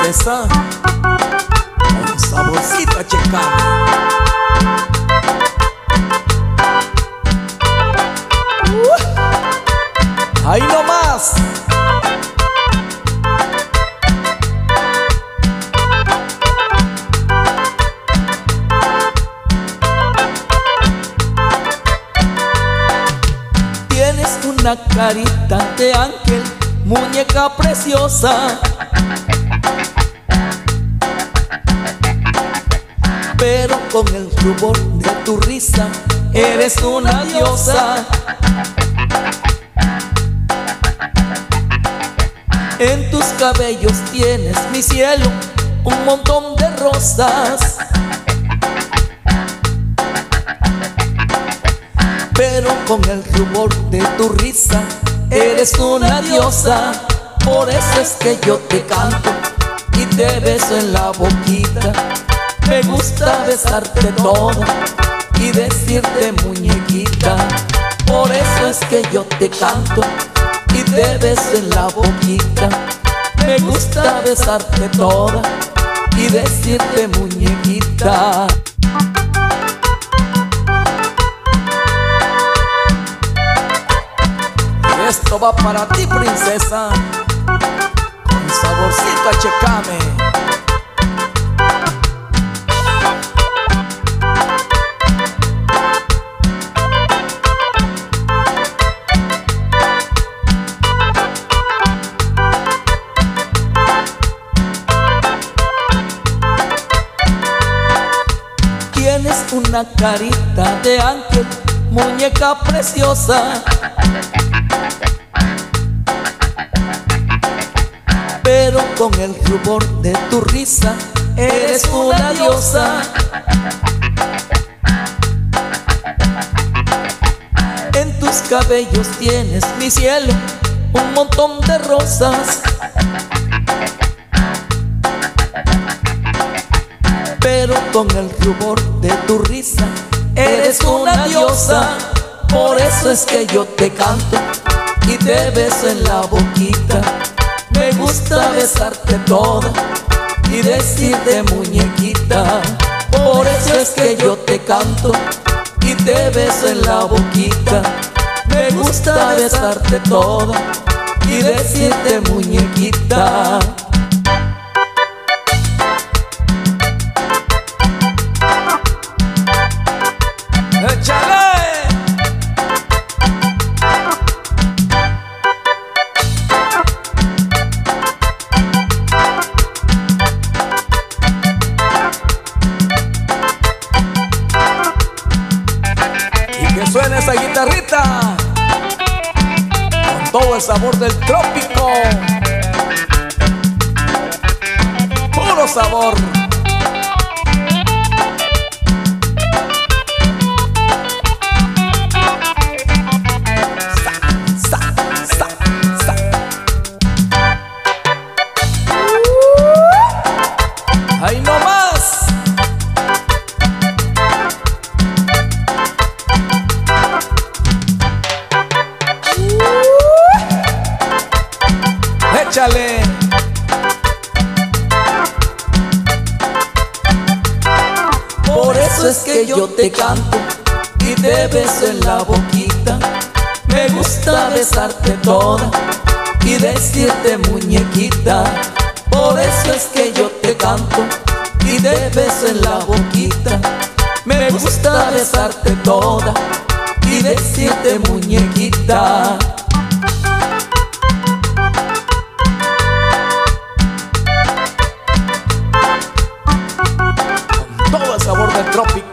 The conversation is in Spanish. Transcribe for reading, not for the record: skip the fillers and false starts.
princesa, con saborcito achecame. ¡Ahí no más! Tienes una carita de ángel, muñeca preciosa, pero con el rubor de tu risa eres una diosa. En tus cabellos tienes, mi cielo, un montón de rosas, pero con el rubor de tu risa eres una diosa. Por eso es que yo te canto y te beso en la boquita. Me gusta besarte toda y decirte muñequita. Por eso es que yo te canto y te beso en la boquita. Me gusta besarte toda y decirte muñequita. Y esto va para ti, princesa, con saborcito achecame. Tienes una carita de ángel, muñeca preciosa, pero con el rubor de tu risa eres una diosa. En tus cabellos tienes, mi cielo, un montón de rosas, pero con el rubor de tu risa eres una diosa. Por eso es que yo te canto y te beso en la boquita. Me gusta besarte toda y decirte muñequita. Por eso es que yo te canto y te beso en la boquita. Me gusta besarte toda y decirte muñequita. ¡Échale! Y que suene esa guitarrita con todo el sabor del trópico. Puro sabor. ¡Ahí no más! ¡Échale! Por eso es que yo te canto y te beso en la boquita. Me gusta besarte toda y decirte muñequita. Por eso es que yo te canto y te beso en la boquita. Me gusta besarte toda y decirte muñequita. Con todo el sabor del trópico.